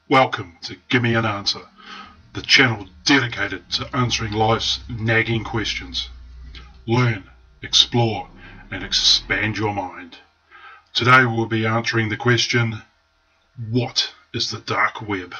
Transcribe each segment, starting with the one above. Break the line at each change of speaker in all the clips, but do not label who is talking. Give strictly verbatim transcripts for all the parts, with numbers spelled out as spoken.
Welcome to Gimme an Answer, the channel dedicated to answering life's nagging questions. Learn, explore, and expand your mind. Today we'll be answering the question, what is the dark web?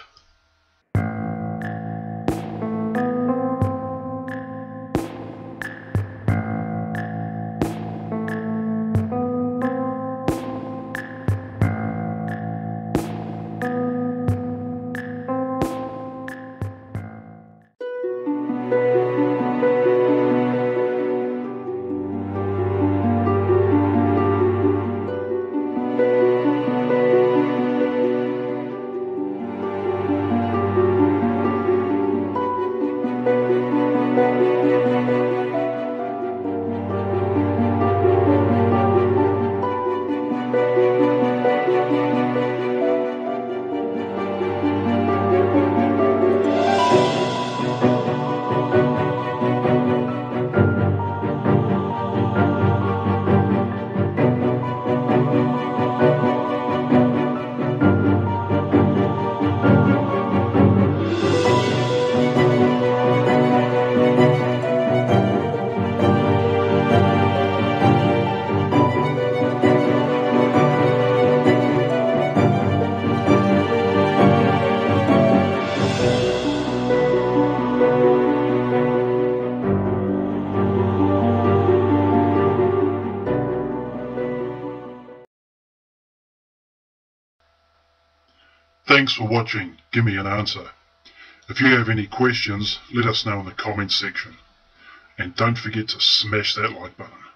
Thanks for watching Gimme an Answer. If you have any questions, let us know in the comments section. And don't forget to smash that like button.